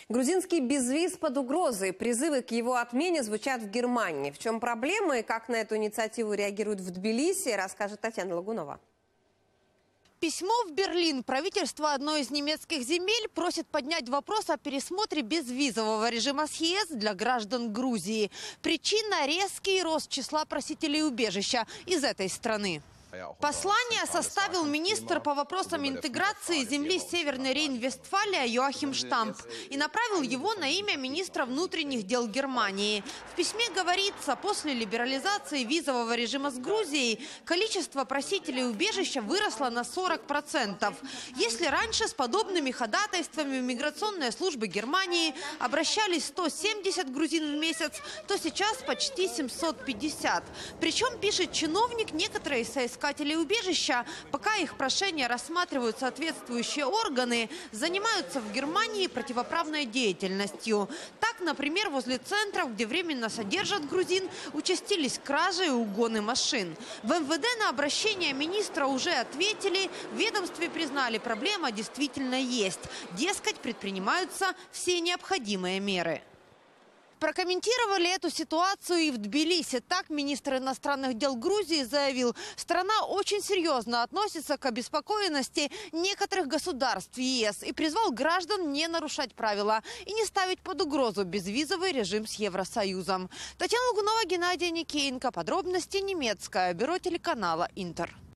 Грузинский безвиз под угрозой. Призывы к его отмене звучат в Германии. В чем проблема и как на эту инициативу реагируют в Тбилиси, расскажет Татьяна Лагунова. Письмо в Берлин. Правительство одной из немецких земель просит поднять вопрос о пересмотре безвизового режима с ЕС для граждан Грузии. Причина – резкий рост числа просителей убежища из этой страны. Послание составил министр по вопросам интеграции земли Северной Рейн-Вестфалия Йоахим Штамп и направил его на имя министра внутренних дел Германии. В письме говорится, после либерализации визового режима с Грузией количество просителей убежища выросло на 40%. Если раньше с подобными ходатайствами в миграционные службы Германии обращались 170 грузин в месяц, то сейчас почти 750. Причем, пишет чиновник, некоторые соискатели убежища, пока их прошения рассматривают соответствующие органы, занимаются в Германии противоправной деятельностью. Так, например, возле центров, где временно содержат грузин, участились кражи и угоны машин. В МВД на обращение министра уже ответили. В ведомстве признали, проблема действительно есть. Дескать, предпринимаются все необходимые меры. Прокомментировали эту ситуацию и в Тбилиси. Так министр иностранных дел Грузии заявил, страна очень серьезно относится к обеспокоенности некоторых государств ЕС и призвал граждан не нарушать правила и не ставить под угрозу безвизовый режим с Евросоюзом. Татьяна Лагунова, Геннадий Никеенко. Подробности немецкое бюро телеканала «Интер».